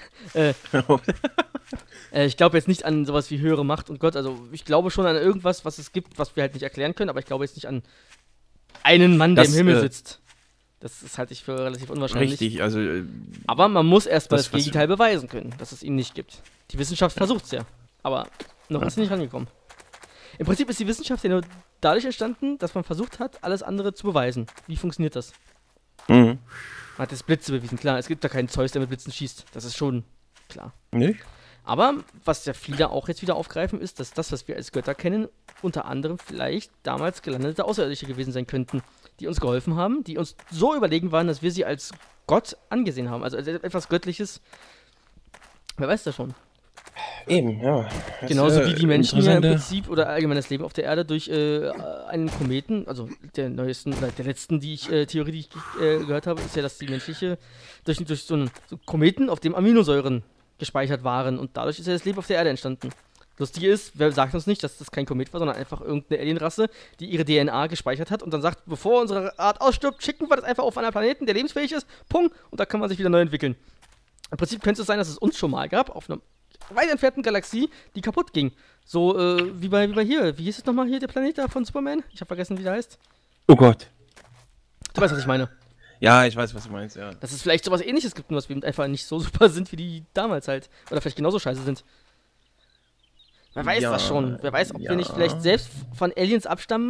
Ich glaube jetzt nicht an sowas wie höhere Macht und Gott. Also ich glaube schon an irgendwas, was es gibt, was wir halt nicht erklären können, aber ich glaube jetzt nicht an einen Mann, der im Himmel sitzt. Das halte ich für relativ unwahrscheinlich. Richtig, also... aber man muss erstmal das Gegenteil beweisen können, dass es ihn nicht gibt. Die Wissenschaft versucht es ja. Aber noch ist sie nicht rangekommen. Im Prinzip ist die Wissenschaft ja nur dadurch entstanden, dass man versucht hat, alles andere zu beweisen. Wie funktioniert das? Man hat das Blitze bewiesen, klar. Es gibt da keinen Zeus, der mit Blitzen schießt. Das ist schon klar. Nicht? Aber was ja viele auch jetzt wieder aufgreifen, ist, dass das, was wir als Götter kennen, unter anderem vielleicht damals gelandete Außerirdische gewesen sein könnten, die uns geholfen haben, die uns so überlegen waren, dass wir sie als Gott angesehen haben. Also als etwas Göttliches. Wer weiß das schon? Eben, ja. Genauso wie die Menschen ja im Prinzip oder allgemein das Leben auf der Erde durch einen Kometen, also der neuesten, oder der letzten Theorie, die ich gehört habe, ist ja, dass die menschliche durch so einen Kometen, auf dem Aminosäuren gespeichert waren und dadurch ist ja das Leben auf der Erde entstanden. Lustige ist, wer sagt uns nicht, dass das kein Komet war, sondern einfach irgendeine Alienrasse, die ihre DNA gespeichert hat und dann sagt, bevor unsere Art ausstirbt, schicken wir das einfach auf einen Planeten, der lebensfähig ist, Punkt, und da kann man sich wieder neu entwickeln. Im Prinzip könnte es sein, dass es uns schon mal gab, auf einer weit entfernten Galaxie, die kaputt ging. So, wie bei hier. Wie hieß es nochmal hier, der Planet da von Superman? Ich habe vergessen, wie der heißt. Oh Gott. Du weißt, was ich meine. Ja, ich weiß, was du meinst, ja. Dass es vielleicht sowas Ähnliches gibt, nur dass wir einfach nicht so super sind, wie die damals halt. Oder vielleicht genauso scheiße sind. Wer weiß das schon. Wer weiß, ob wir nicht vielleicht selbst von Aliens abstammen,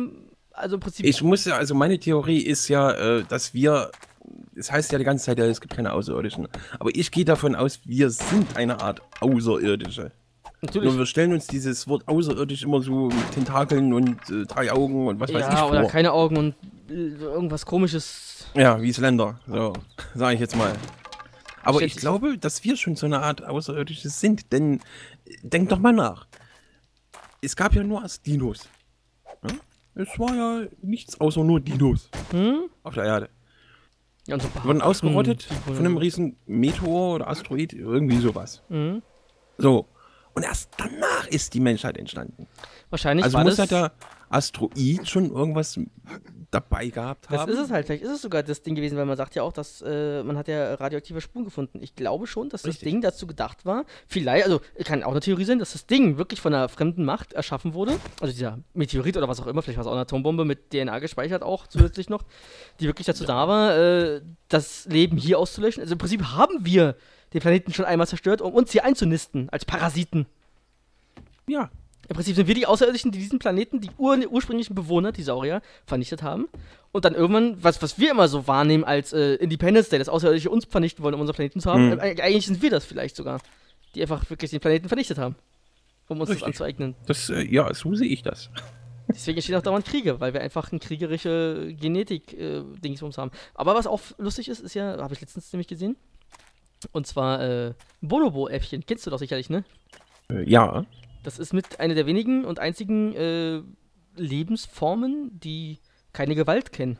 Also im Prinzip. Also meine Theorie ist ja, dass es heißt ja die ganze Zeit, ja, es gibt keine Außerirdischen. Aber ich gehe davon aus, wir sind eine Art Außerirdische. Natürlich. Nur wir stellen uns dieses Wort außerirdisch immer so mit Tentakeln und 3 Augen und was weiß ich Ja, vor. oder keine Augen und irgendwas Komisches. Ja, wie Slender, so, sage ich jetzt mal. Aber Schätze ich ich. glaube, dass wir schon so eine Art Außerirdisches sind, denn denk doch mal nach. Es gab ja nur erst Dinos. Ja? Es war ja nichts außer nur Dinos auf der Erde. Ja, und so Die wurden ausgerottet Barten, von einem riesen Meteor oder Asteroid, irgendwie sowas. Mhm. So. Und erst danach ist die Menschheit entstanden. Wahrscheinlich Also war muss das. ja der Asteroid schon irgendwas dabei gehabt Das haben. ist es halt. Vielleicht ist es sogar das Ding gewesen, weil man sagt ja auch, dass man hat ja radioaktive Spuren gefunden. Ich glaube schon, dass das Richtig. Ding dazu gedacht war. Vielleicht, also kann auch eine Theorie sein, dass das Ding wirklich von einer fremden Macht erschaffen wurde. Also dieser Meteorit oder was auch immer, vielleicht war es auch eine Atombombe mit DNA gespeichert auch zusätzlich noch, die wirklich dazu da war, das Leben hier auszulöschen. Also im Prinzip haben wir den Planeten schon einmal zerstört, um uns hier einzunisten als Parasiten. Ja. Im Prinzip sind wir die Außerirdischen, die diesen Planeten, die ursprünglichen Bewohner, die Saurier, vernichtet haben. Und dann irgendwann, was wir immer so wahrnehmen als Independence Day, das Außerirdische uns vernichten wollen, um unseren Planeten zu haben, eigentlich sind wir das vielleicht sogar, die einfach wirklich den Planeten vernichtet haben, um uns Richtig. das anzueignen. Ja, so sehe ich das. Deswegen entstehen auch dauernd Kriege, weil wir einfach eine kriegerische Genetik-Dingsbums haben. Aber was auch lustig ist, ist ja, habe ich letztens nämlich gesehen, und zwar Bonobo-Äffchen. Kennst du doch sicherlich, ne? Ja. Das ist mit einer der wenigen und einzigen Lebensformen, die keine Gewalt kennen.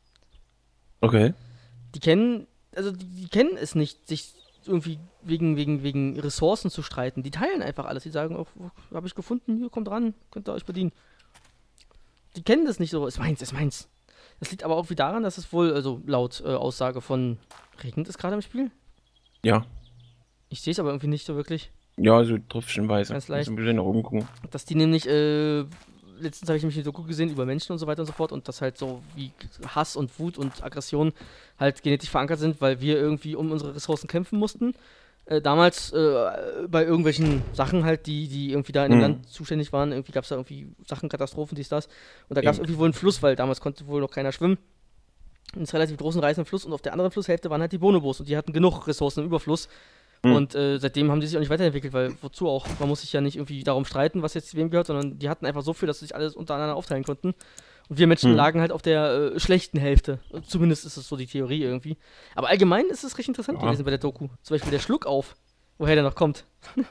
Okay. Die kennen es nicht, sich irgendwie wegen Ressourcen zu streiten. Die teilen einfach alles. Die sagen, oh, habe ich gefunden, hier, kommt ran, könnt ihr euch bedienen. Die kennen das nicht so, ist meins, ist meins. Das liegt aber auch wieder daran, dass es wohl, also laut Aussage von, regnet es gerade im Spiel? Ja. Ich sehe es aber irgendwie nicht so wirklich. Ja, so tröpfchenweise. Ganz leicht. Muss ein bisschen nach oben gucken. Dass die nämlich, letztens habe ich nämlich eine Doku gesehen über Menschen und so weiter und so fort und dass halt so wie Hass und Wut und Aggression halt genetisch verankert sind, weil wir irgendwie um unsere Ressourcen kämpfen mussten. Damals bei irgendwelchen Sachen halt, die irgendwie da in dem Land zuständig waren, irgendwie gab es da irgendwie Sachen, Katastrophen, dies, das. Und da gab es irgendwie wohl einen Fluss, weil damals konnte wohl noch keiner schwimmen. Einen relativ großen reißenden Fluss und auf der anderen Flusshälfte waren halt die Bonobos und die hatten genug Ressourcen im Überfluss. Und seitdem haben die sich auch nicht weiterentwickelt, weil wozu auch? Man muss sich ja nicht irgendwie darum streiten, was jetzt wem gehört, sondern die hatten einfach so viel, dass sie sich alles untereinander aufteilen konnten. Und wir Menschen lagen halt auf der schlechten Hälfte. Zumindest ist es so die Theorie irgendwie. Aber allgemein ist es recht interessant gewesen bei der Doku. Zum Beispiel der Schluckauf, woher der noch kommt.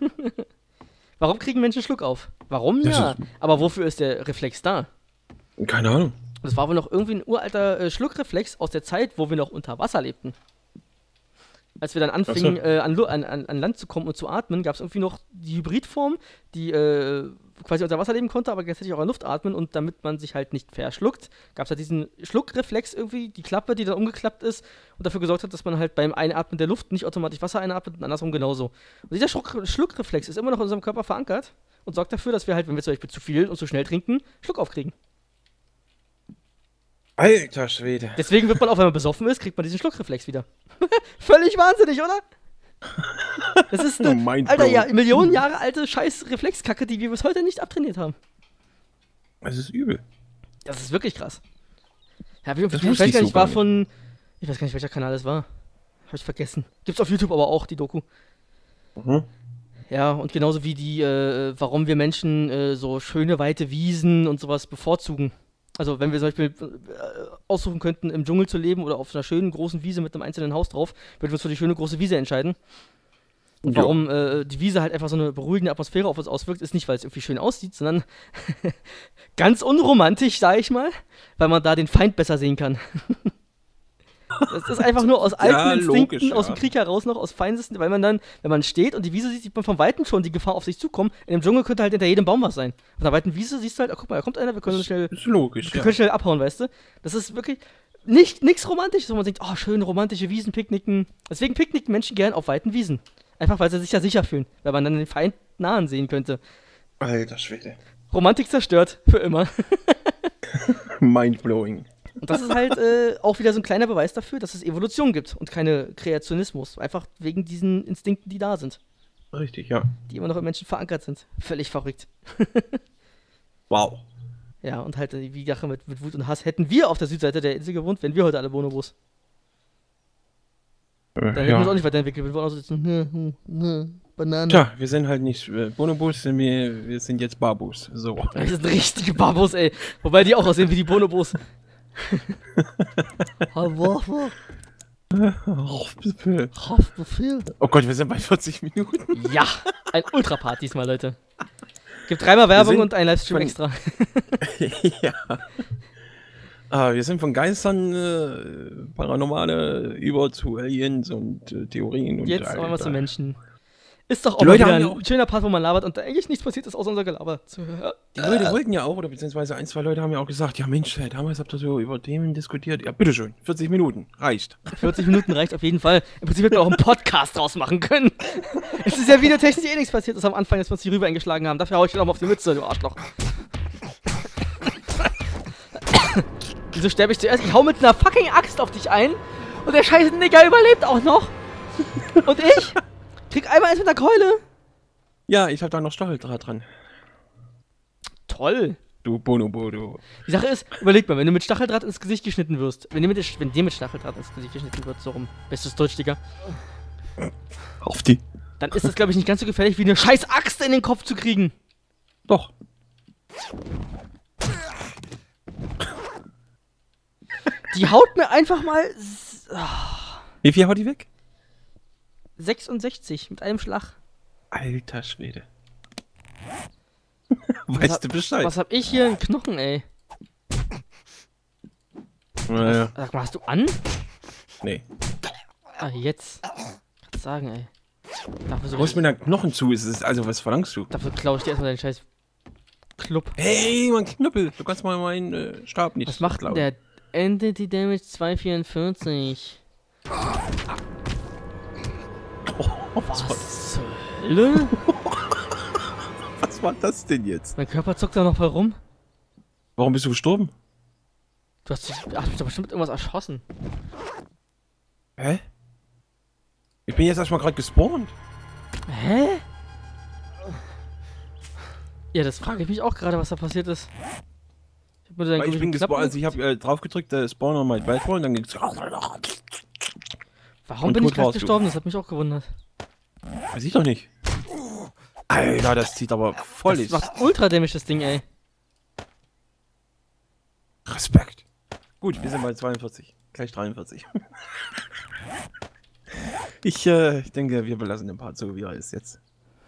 Warum kriegen Menschen Schluckauf? Warum? Ja. Aber wofür ist der Reflex da? Keine Ahnung. Das war wohl noch irgendwie ein uralter Schluckreflex aus der Zeit, wo wir noch unter Wasser lebten. Als wir dann anfingen, an Land zu kommen und zu atmen, gab es irgendwie noch die Hybridform, die quasi unter Wasser leben konnte, aber gleichzeitig auch an Luft atmen. Und damit man sich halt nicht verschluckt, gab es halt diesen Schluckreflex irgendwie, die Klappe, die dann umgeklappt ist und dafür gesorgt hat, dass man halt beim Einatmen der Luft nicht automatisch Wasser einatmet und andersrum genauso. Und dieser Schluckreflex ist immer noch in unserem Körper verankert und sorgt dafür, dass wir halt, wenn wir zum Beispiel zu viel und zu schnell trinken, Schluck aufkriegen. Alter Schwede. Deswegen wird man auch, wenn man besoffen ist, kriegt man diesen Schluckreflex wieder. Völlig wahnsinnig, oder? Das ist eine, Alter, ja, Millionen Jahre alte scheiß Reflexkacke, die wir bis heute nicht abtrainiert haben. Das ist übel. Das ist wirklich krass. Ja, ich Das weiß wusste ich gar so nicht, war gar von. Ich weiß gar nicht, welcher Kanal es war. Hab ich vergessen. Gibt's auf YouTube aber auch, die Doku. Ja, und genauso wie die, warum wir Menschen so schöne, weite Wiesen und sowas bevorzugen. Also, wenn wir zum Beispiel aussuchen könnten, im Dschungel zu leben oder auf einer schönen großen Wiese mit einem einzelnen Haus drauf, würden wir uns für die schöne große Wiese entscheiden. Und warum die Wiese halt einfach so eine beruhigende Atmosphäre auf uns auswirkt, ist nicht, weil es irgendwie schön aussieht, sondern ganz unromantisch, sag ich mal, weil man da den Feind besser sehen kann. Das ist einfach nur aus alten Instinkten, logisch, aus dem Krieg heraus noch, aus Feindesten, weil man dann, wenn man steht und die Wiese sieht, sieht man von Weitem schon die Gefahr auf sich zukommen. In dem Dschungel könnte halt hinter jedem Baum was sein. Auf einer weiten Wiese siehst du halt, oh, guck mal, da kommt einer, wir können schnell, ist logisch, wir können schnell abhauen, weißt du? Das ist wirklich nichts Romantisches, wo man denkt, oh, schön, romantische Wiesen, Picknicken. Deswegen picknicken Menschen gern auf weiten Wiesen. Einfach, weil sie sich ja sicher fühlen, weil man dann den Feind nahen sehen könnte. Alter Schwede. Romantik zerstört, für immer. Mindblowing. Und das ist halt auch wieder so ein kleiner Beweis dafür, dass es Evolution gibt und keine Kreationismus. Einfach wegen diesen Instinkten, die da sind. Richtig, ja. Die immer noch im Menschen verankert sind. Völlig verrückt. Wow. Ja, und halt wie Sache mit Wut und Hass. Hätten wir auf der Südseite der Insel gewohnt, wären wir heute alle Bonobos. Dann hätten wir uns auch nicht weiterentwickelt. Wir würden auch so sitzen, Banane. Tja, wir sind halt nicht Bonobos, wir sind jetzt Babus. So. Das sind richtige Babos, ey. Wobei die auch aussehen wie die Bonobos. Oh Gott, wir sind bei 40 Minuten. Ja, ein Ultrapart diesmal, Leute. Gibt 3-mal Werbung und ein Livestream extra. Ja. Wir sind von Geistern, Paranormale über zu Aliens und Theorien. Und jetzt aber mal zu Menschen. Ist doch auch Die mal Leute wieder haben ein ja auch- schöner Part, wo man labert und da eigentlich nichts passiert ist, außer unser Gelaber zu hören. Die Leute wollten ja auch, oder beziehungsweise 1, 2 Leute haben ja auch gesagt, ja Mensch, damals habt ihr so über Themen diskutiert. Ja, bitteschön, 40 Minuten, reicht. 40 Minuten reicht auf jeden Fall. Im Prinzip hätten wir auch einen Podcast draus machen können. Es ist ja videotechnisch eh nichts passiert, das am Anfang, dass wir uns die Rübe eingeschlagen haben. Dafür hau ich dir auch mal auf die Mütze, du Arschloch. Wieso sterbe ich zuerst? Ich hau mit einer fucking Axt auf dich ein und der scheiße Nigger überlebt auch noch. Und ich krieg einmal eins mit der Keule. Ja, ich hab da noch Stacheldraht dran. Toll. Du Bonobo, du. Die Sache ist, überleg mal, wenn du mit Stacheldraht ins Gesicht geschnitten wirst, wenn dir mit Stacheldraht ins Gesicht geschnitten wird, so rum, bestes Deutsch, Digga, Auf die. dann ist das, glaube ich, nicht ganz so gefährlich, wie eine scheiß Axt in den Kopf zu kriegen. Doch. Die haut mir einfach mal Wie viel haut die weg? 66 mit einem Schlag. Alter Schwede. Weißt du Bescheid? Was hab ich hier? Einen Knochen, ey. Naja. Sag mal, hast du an? Nee. Ah, jetzt. Kannst sagen, ey. Dafür, Du musst mir da Knochen zu, also was verlangst du? dafür klaue ich dir erstmal deinen scheiß Club. Hey, mein Knüppel, du kannst mal meinen Stab nicht Was macht denn der? Entity Damage 244. Was zur Hölle? Was war das denn jetzt? Mein Körper zuckt da noch voll rum. Warum bist du gestorben? Du hast dich doch bestimmt mit irgendwas erschossen. Hä? Ich bin jetzt erstmal gerade gespawnt. Hä? Ja, das frage ich mich auch gerade, was da passiert ist. Ich, hab mir Weil ich bin gespawnt, also ich habe drauf gedrückt, Spawn on my Baseball und dann ging's. Warum und bin ich tot gerade warst du. gestorben? Das hat mich auch gewundert. Weiß ich doch nicht. Alter, das zieht aber voll Das ist. macht ultra Damage, das Ding, ey. Respekt. Gut, wir sind bei 42. Gleich 43. Ich denke, wir belassen den Part so, wie er ist jetzt.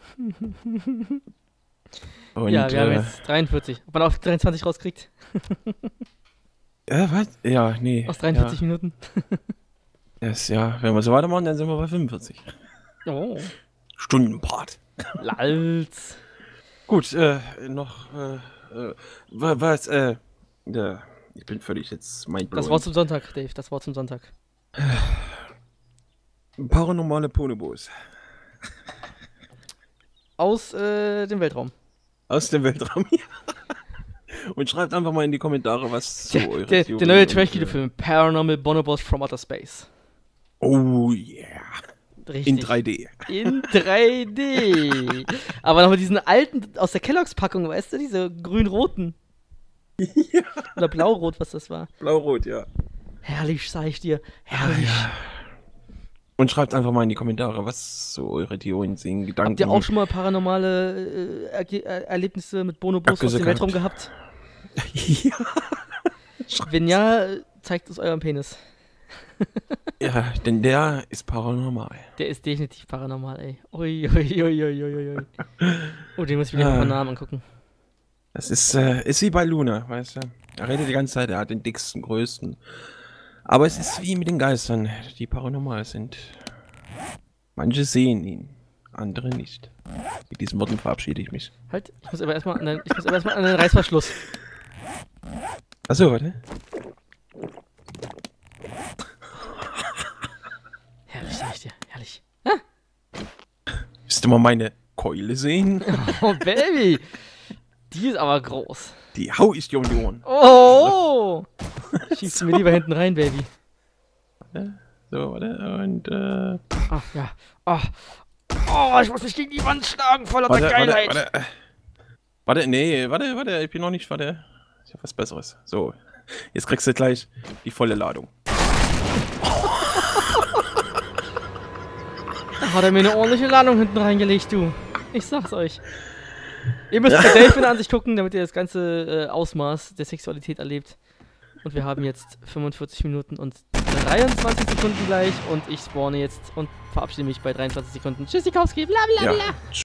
Und, Ja, wir haben jetzt 43. Ob man auf 23 rauskriegt? was? Ja, nee. Aus 43 Minuten? Ja, wenn wir so weitermachen, dann sind wir bei 45. Oh. Stundenpart. Lalz. Gut, noch, was, ja, ich bin völlig jetzt mindblowing. Das Wort zum Sonntag, Dave. Das Wort zum Sonntag. Paranormale Bonobos. Aus dem Weltraum. Aus dem Weltraum. Und schreibt einfach mal in die Kommentare, was so eure Der Theorien neue und, Trash-Film Paranormal Bonobos from Outer Space. Oh yeah. Richtig. In 3D. In 3D. Aber noch mit diesen alten aus der Kelloggs-Packung, weißt du? Diese grün-roten. Ja. Oder blau-rot, was das war. Blau-Rot, ja. Herrlich, sag ich dir. Herrlich. Und schreibt einfach mal in die Kommentare, was so eure Theorien sind, Gedanken. Habt ihr auch schon mal paranormale Erlebnisse mit Bonobos aus Abgüsse dem Weltraum gehabt? Ja. Wenn ja, zeigt uns euren Penis. Ja, denn der ist paranormal. Der ist definitiv paranormal, ey. Ui, ui, ui, ui, ui, ui. Oh, den muss ich mir gleich mal Namen angucken. Das ist wie bei Luna, weißt du? Er redet die ganze Zeit, er hat den dicksten, größten. Aber es ist wie mit den Geistern, die paranormal sind. Manche sehen ihn, andere nicht. Mit diesen Worten verabschiede ich mich. Halt, ich muss aber erstmal an den Reißverschluss. Achso, warte. Herrlich, sag ich dir. Herrlich. Willst du mal meine Keule sehen? Oh, Baby. Die ist aber groß. Die hau ich dir um die Ohren. Oh! Schiebst du mir lieber hinten rein, Baby. So, warte, und Ah, ja. Oh, ich muss mich gegen die Wand schlagen, voller Geilheit. Warte, nee, warte, ich bin noch nicht, warte. Ich habe was Besseres. So, jetzt kriegst du gleich die volle Ladung. Da hat er mir eine ordentliche Ladung hinten reingelegt, du. Ich sag's euch. Ihr müsst bei Delfin an sich gucken, damit ihr das ganze Ausmaß der Sexualität erlebt. Und wir haben jetzt 45 Minuten und 23 Sekunden gleich und ich spawne jetzt und verabschiede mich bei 23 Sekunden. Tschüssikowski, bla bla bla. Ja.